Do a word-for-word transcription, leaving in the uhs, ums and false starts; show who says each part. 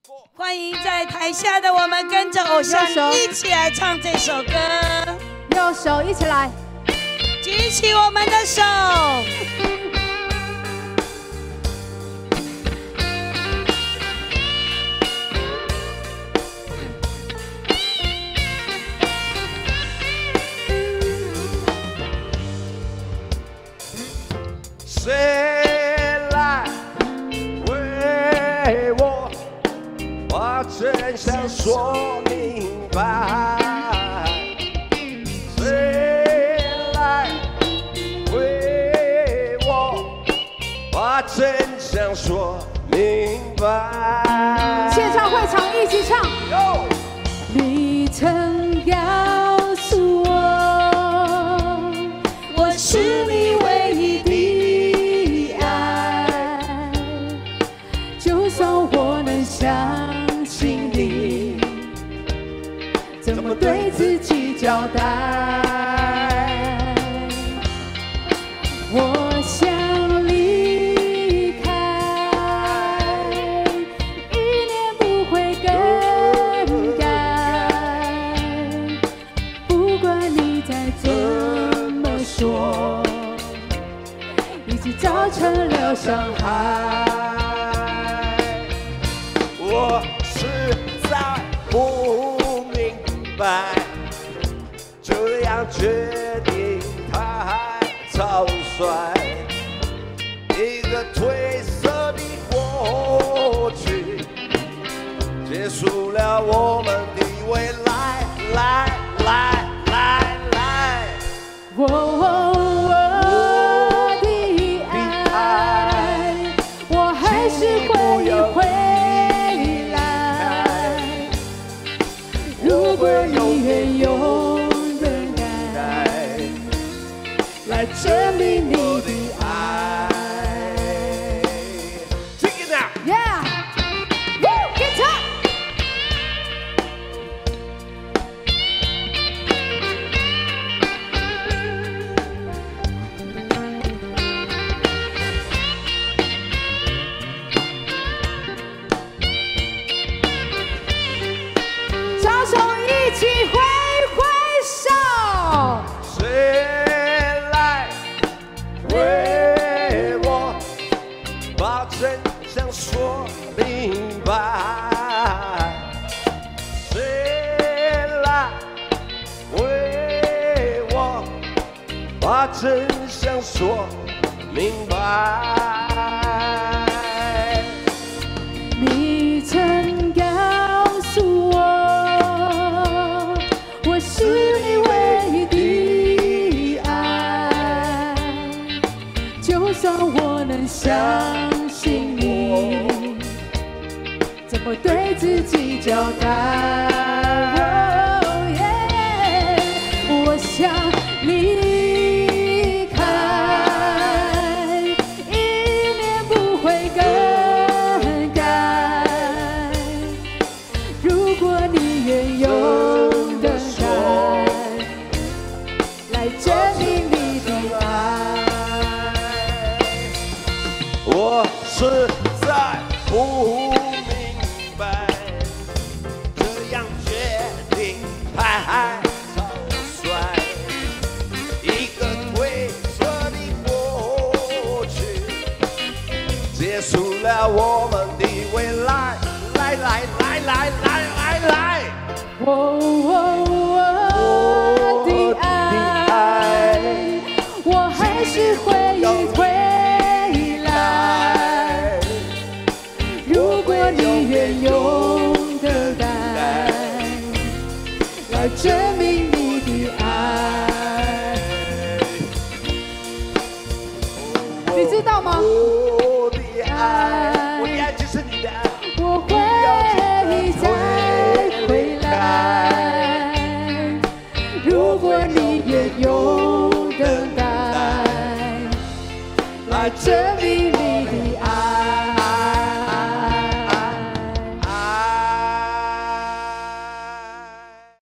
Speaker 1: 欢迎在台下的我们跟着偶像一起来唱这首歌，
Speaker 2: 右手一起来，
Speaker 1: 举起我们的手。
Speaker 3: 谁来为我把真相说明白？谁来为我把真相说明白？
Speaker 2: 线上会场一起唱。你曾告诉我，我是你唯一的爱，就算我能相信你，怎么对自己交代？我想离开，一念不会更改，不管你再怎么说，已经造成了伤害。
Speaker 3: 我实在不明白，这样决定太草率，一个褪色的过去，结束了我们的未来，来来来来。
Speaker 2: 我我的爱，我还是会回来。如果你愿用忍耐来证明你的爱。
Speaker 3: Take it now.
Speaker 2: Yeah, Woo, get up. 双手一起挥挥手。
Speaker 3: 谁来为我把真相说明白？谁来为我把真相说明白？
Speaker 2: 你曾告诉我，我是你唯一的爱，就算我能相信你，怎么对自己交代？哦耶，我想离开，一念不会更改。如果你愿用忍耐来证明你的爱，
Speaker 3: 我实在不明白，这样决定太草率，一个褪色的过去，结束了我们的未来，来来来来来来来。
Speaker 2: 哦哦我的爱，我还是会回来。如果你愿用等待来证明你的爱，你知道吗？
Speaker 3: 我的爱，我的爱就是你的爱。
Speaker 2: 我会再回来。如果你愿用等待来证明